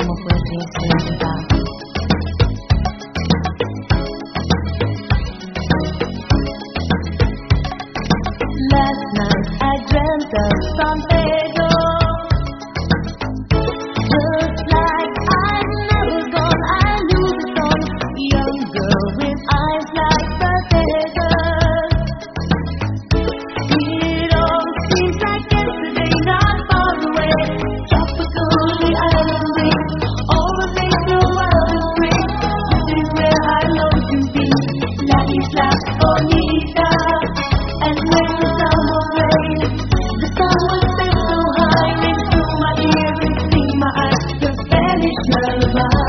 como fue que se llegaba. Last night I dreamt of San Pedro, just like I'm never gone. I knew the sun, young girl with eyes like the desert. It all seems like yesterday, not far away. Tropically island breeze, all the things the world is free. This is where I long to be, La Isla Bonita. And when the sun was rain, the sun was set so high, into my ears and sing my eyes, the Spanish lullaby.